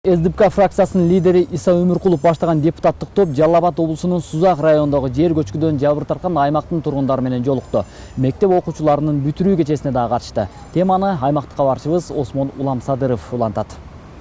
СДПК фракциясынын лидери Иса Өмүркулов баштаган депутаттык топ Жалал Абад облусунун Сузак районундагы жер көчкүдөн жабыр тарткан аймактын тургундары менен жолукту. Мектеп окуучуларынын бүтүрүү кечесине да катышты. Теманы аймактык кабарчыбыз Осмон Уламсадыров улантат.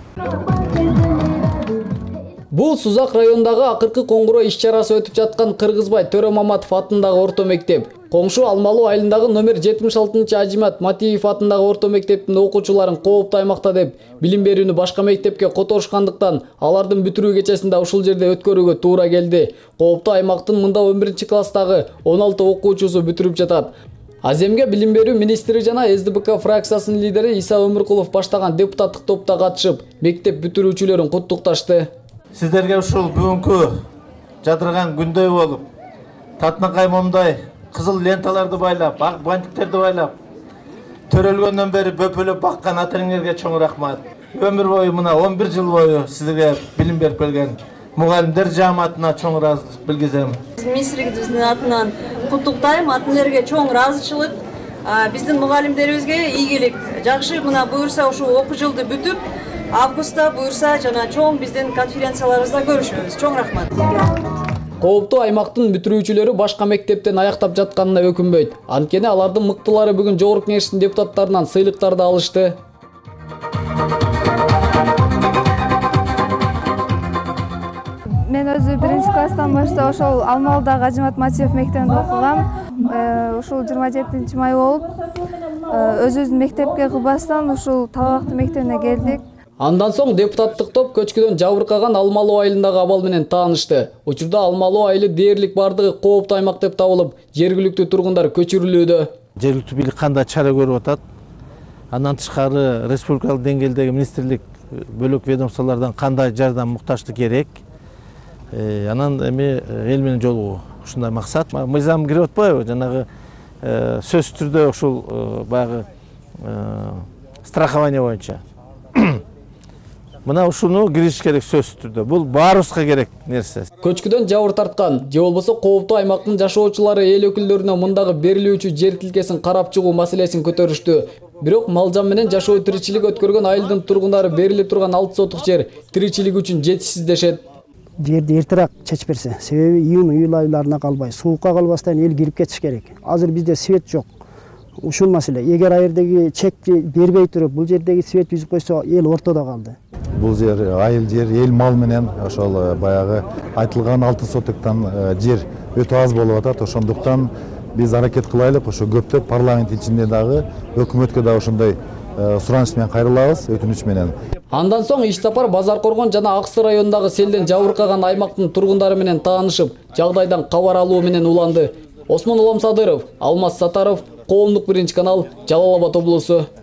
Бул Сузак районундагы акыркы коңгуроо иш-чарасы өтүп жаткан Кыргызбай Төрө Маматов атындагы орто мектеп. Коңшу Алмалуу айылындагы номер 76 Ажимат Матиев атындагы орто мектептин окуучуларын кооптуу аймакта деп билим берүүнү башка мектепке которушкандыктан алардын бүтүрүү кечесинде ушул жерде өткөрүүгө туура келди. Кооптуу аймактын мында 11 класстагы 16 окуучусу бүтүрүп жатат. Аземге билим берүү министри жана СДПК фракциясынын лидери Иса Өмүркулов баштаган депутаттык топто катышып, мектеп бүтүрүүчүлөрүн куттукташты. Сиздерге ушул бүгүнкү жадырган күндөй болуп, татынакай момдай кызыл ленталарды байлап, ак бантиктерди байлап, төрөлгөндөн бери бөпөлөп баккан ата-энеңерге чоң рахмат. Өмүр бою мына 11 жыл бою сизге билим берип келген мугалимдер жааматына чоң ыраазычылык билгизем. Министрлигибиздин атынан куттуктайм, ата-энелерге чоң ыраазычылык. Биздин мугалимдерибизге ийгилик. Жакшы мына буюрса ушул окуу жылды бүтүп, августта буюрса жана чоң биздин конференцияларыбызда көрүшөбүз. Чоң рахмат. Кооптуу аймактын бүтүрүүчүлөрү башка мектептен аяктап жатканына өкүнбөйт. Анткени алардын мыктылары бүгүн жогорку кеңештин депутаттарынан сыйлыктарды алышты. Мен өзү 1-класстан баштап ошол Алмалуудагы Ажимат Матиев мектебинде окугам. Ушул 27 май болуп, өзүбүздүн мектепке кылбастан ушул Талабактын мектебине келдик. Андан соң депутаттык топ көчкүдөн жабыркаган Алмалуу айылындагы абал менен таанышты. Учурда Алмалуу айылы дээрлик бардыгы кооптуу аймак деп табылып, жергиликтүү тургундар көчүрүлүүдө. Жергиликтүү бийлик кандай чара көрүп атат? Андан тышкары республикалык деңгээлдеги министрлик бөлөк ведомстволордон кандай жардам муктаждык керек? Анан эми эл менен жолугуу ушундай максат. Мыйзам кирип атпайбы? Жанагы сөзсүз түрдө ушул баягы страхование боюнча. Мына ушуну кириш керек сөзсүз түрдө. Бул баарыбызга керек нерсе. Көчкүдөн жабыр тарткан, же болбосо кооптуу аймактын жашоочулары эл өкүлдөрүнө мындагы берилүүчү жер тилкесин карап чыгуу маселесин көтөрүштү. Бирок малжан менен жашоо тиричилик өткөргөн айылдын тургундары берилип турган 6 сотук жер тиричилик үчүн жетишсиз дешет. Жерди эртерээк чечип берсе, себеби июнь-июль айларына калбай, суукка калбастан эл кирип кетиш керек. Азыр бизде свет жок. Ушул маселе. Эгер айырдагы чекти бербей туруп, бул жердеги свет үзүп койсо, эл ортодо калды. Бул жер айыл жер, эл мал менен ошол баягы айтылган 6 сотуктан жер өтө аз болуп атат. Ошондуктан биз аракет кылайлык, ошо көптөп парламент ичинде дагы өкмөткө да ошондой сураныш менен кайрылабыз, өтүнүч менен. Андан соң иш сапар Базар Коргон жана Аксы районундагы селден жабыркаган аймактын тургундары менен таанышып, жагдайдан кабар алуу менен уланды. Осмон Уламсадыров, Алмаз Сатаров, Коомдук 1 канал, Жалал Абад облусу.